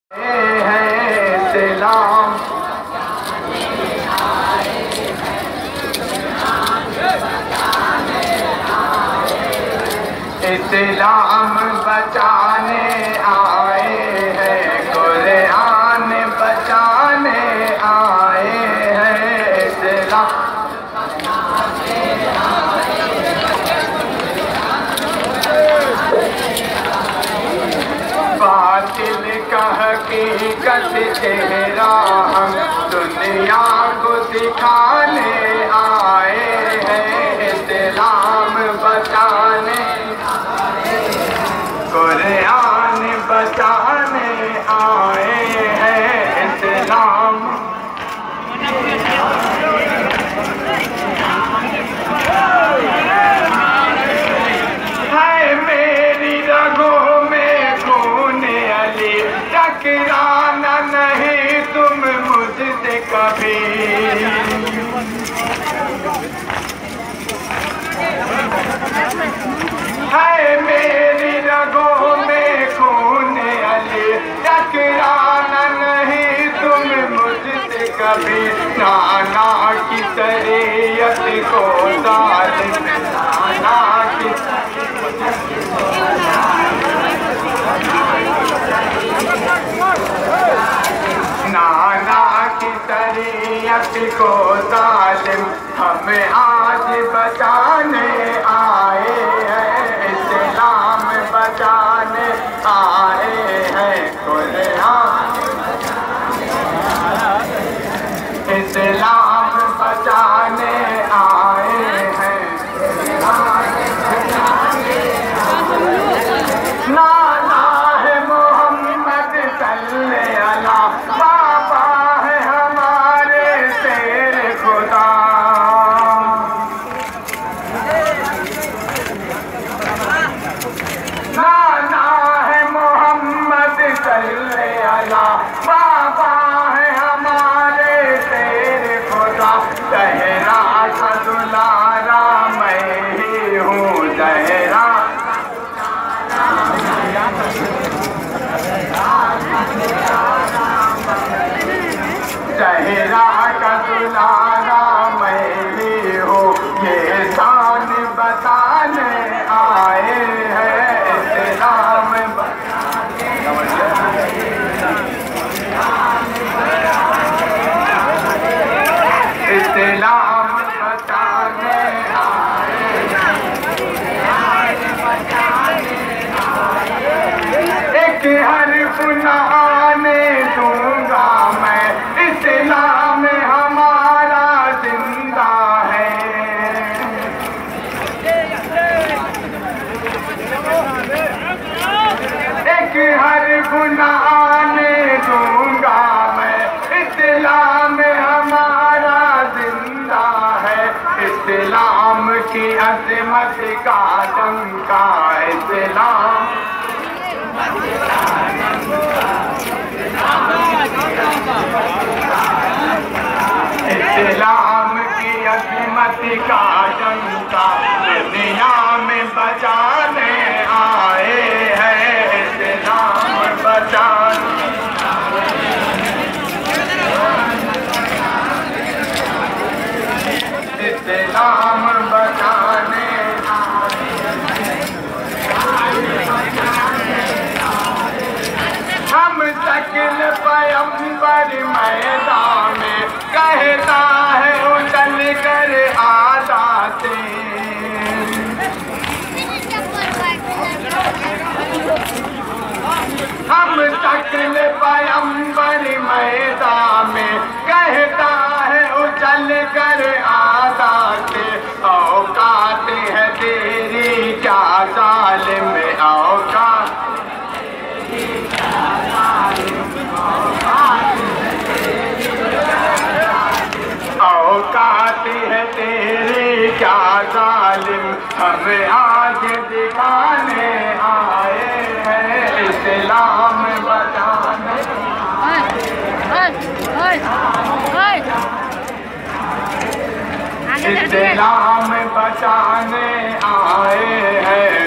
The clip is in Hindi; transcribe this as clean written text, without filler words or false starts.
इस्लाम इस्लाम बचाने आए हैं, कुरान बचाने आए हैं। इस्लाम बातिल का हकीकत चेहरा हम दुनिया को दिखाने आए हैं। इस्लाम बचाने कुरान बचाने आए हैं। इस्लाम है मेरी रगों में खून अली, टकराना नहीं तुम मुझसे कभी। है मेरी रगों में खून अली, टकराना नहीं तुम मुझसे कभी। नाना की शरीयत को जालिम, नाना की नाना की शरीयत को जालिम हम आज बचाने आए हैं। इस्लाम बचाने आए हैं। कुरान इस्लाम बचाने आए हैं। नाना है मोहम्मद सल्लल्लाहु अलैहि, बाबा है हमारे तेरे खुदा। नाना है मोहम्मद सल्लल्लाहु अलैहि, बाबा है हमारे तेरे खुदा। जहरा का दुलारा मैं ही हूँ, जहरा जहरा का दुलारा मैं ही हूँ। ये शान बताने आए हैं। इस्लाम इस्लाम बचाने आए हैं। एक हर्फ न आने दूंगा मैं, इस्लाम हमारा जिंदा है। एक हर्फ न आने दूंगा मैं, इस्लाम हमारा जिंदा है। इस्लाम की अज़मत का डंका, इस्लाम इस्लाम की अज़मत का डंका दुनिया में बचाने आए हैं। इस्लाम बचाने इस्लाम बचाने हम शक्ल पैगंबर मैदान में कहता है उछल कर आजाते। हम शक्ल पैगंबर मैदान में कहता है उछल कर आजाते। औकात है तेरी क्या जालिम, औकात औकात है तेरी क्या जालिम, हम आज दिखाने आए हैं। इस्लाम बचाने इस्लाम बचाने आए हैं।